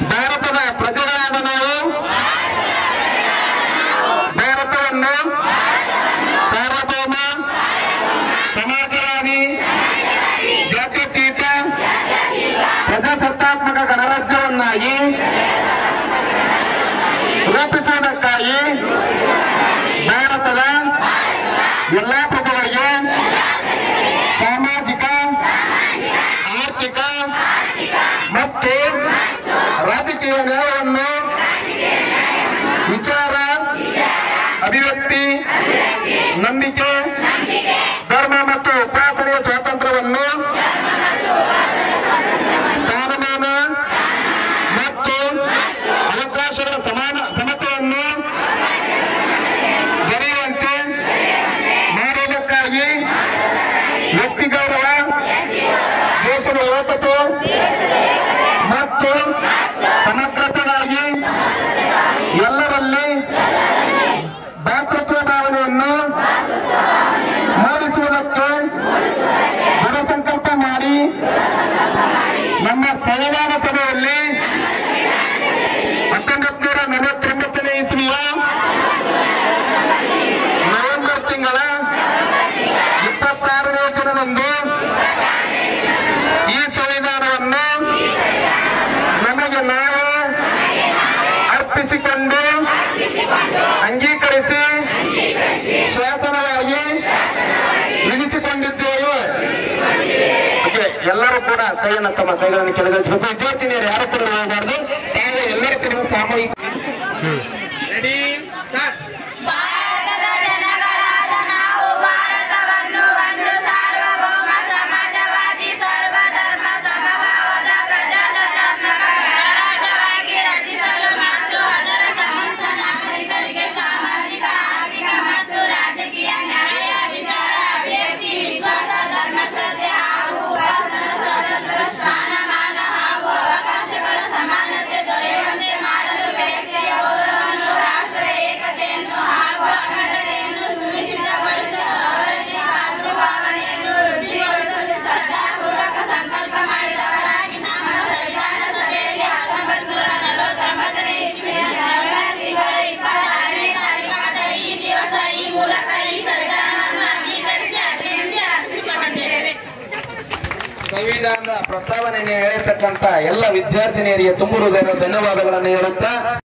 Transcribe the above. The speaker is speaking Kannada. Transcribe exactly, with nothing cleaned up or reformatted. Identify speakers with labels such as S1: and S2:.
S1: ಭಾರತದ ಪ್ರಜೆಗಳಾದ ನಾವು ಭಾರತವನ್ನು ಸಾರ್ವಭೌಮ ಸಮಾಜವಾದಿ ಜಾತ್ಯತೀತ ಪ್ರಜಾಸತ್ತಾತ್ಮಕ ಗಣರಾಜ್ಯವನ್ನಾಗಿ ರೂಪಿಸುವುದಕ್ಕಾಗಿ ಭಾರತದ ಎಲ್ಲಾ ಪ್ರಜೆಗಳಿಗೆ ಸಾಮಾಜಿಕ ಆರ್ಥಿಕ ಮತ್ತು ರಾಜಕೀಯ ನ್ಯಾಯವನ್ನು ವಿಚಾರ ಅಭಿವ್ಯಕ್ತಿ ನಂಬಿಕೆ ಧರ್ಮ ಮತ್ತು ಉಪಾಸನೆಯ ಸ್ವಾತಂತ್ರ್ಯವನ್ನು ಸ್ಥಾನಮಾನ ಮತ್ತು ಅವಕಾಶಗಳ ಸಮಾನ ಸಮತೆಯನ್ನು ದೊರೆಯುವಂತೆ ಮಾಡುವುದಕ್ಕಾಗಿ ವ್ಯಕ್ತಿ ಗೌರವ ದೇಶದ ಏಕತೆ ಮತ್ತು ಸಮಗ್ರತೆಗಾಗಿ ಎಲ್ಲರಲ್ಲಿ ಭಾತೃತ್ವ ಭಾವನೆಯನ್ನು ಮೂಡಿಸುವುದಕ್ಕೆ ದೃಢ ಸಂಕಲ್ಪ ಮಾಡಿ ನಮ್ಮ ಸಂವಿಧಾನ ಸಭೆಯಲ್ಲಿ ಹತ್ತೊಂಬತ್ತು ನೂರ ನಲವತ್ತೊಂಬತ್ತನೇ ಇಸ್ವಿಯ ನವೆಂಬರ್ ತಿಂಗಳ ಇಪ್ಪತ್ತಾರನೇ ದಿನದಂದು ಈ ಸಂವಿಧಾನವನ್ನು ನಮಗೆ ನಾವು ಅರ್ಪಿಸಿಕೊಂಡು ಅಂಗೀಕರಿಸಿ ಶಾಸನವಾಗಿ ವಿಧಿಸಿಕೊಂಡಿದ್ದೇವೆ. ಎಲ್ಲರೂ ಕೂಡ ಕೈಯನ್ನು ತಮ್ಮ ಕೈಗಳನ್ನು ಕೆಳಗಿಳಿಸಬೇಕು. ವಿದ್ಯಾರ್ಥಿನಿಯರು ಯಾರು ಕೂಡ ಹೋಗಬಾರ್ದು. ತಾವು ಎಲ್ಲರೂ ಕೂಡ ಸಾಮೂಹಿಕ
S2: ಸಮಾನತೆ ದೊರೆಯುವಂತೆ ಮಾಡಲು ವ್ಯಕ್ತಿಯ ಗೌರವವನ್ನು ರಾಷ್ಟ್ರದ ಏಕತೆಯನ್ನು ಹಾಗೂ ಅಖಂಡತೆಯನ್ನು ಸುನಿಶ್ಚಿತಗೊಳಿಸಲು ಅವರಲ್ಲಿ ಮಾತೃಭಾವನೆಯನ್ನು ವೃದ್ಧಿಗೊಳಿಸಲು ಶ್ರದ್ಧಾಪೂರ್ವಕ ಸಂಕಲ್ಪ ಮಾಡಿದವರಾಗಿ ನಮ್ಮ ಸಂವಿಧಾನ ಸಭೆಯಲ್ಲಿ ಹತ್ತೊಂಬತ್ತು ನೂರ ನಲವತ್ತೊಂಬತ್ತನೇ ಇಸ್ವಿಯ ನವೆಂಬರ್ ತಿಂಗಳ ಇಪ್ಪತ್ತಾರನೇ ತಾರೀಕಾದ ಈ ದಿವಸ ಈ ಮೂಲಕ ಈ ಸಂವಿಧಾನವನ್ನು ಅಂಗೀಕರಿಸಿ ಅರ್ಪಿಸಿ ಅರ್ಪಿಸಿಕೊಂಡಿದ್ದೇವೆ.
S1: ಸಂವಿಧಾನದ ಪ್ರಸ್ತಾವನೆಯನ್ನು ಹೇಳಿರ್ತಕ್ಕಂಥ ಎಲ್ಲ ವಿದ್ಯಾರ್ಥಿನಿಯರಿಗೆ ತುಂಬ ಹೃದಯದ ಧನ್ಯವಾದಗಳನ್ನು ಹೇಳುತ್ತಾ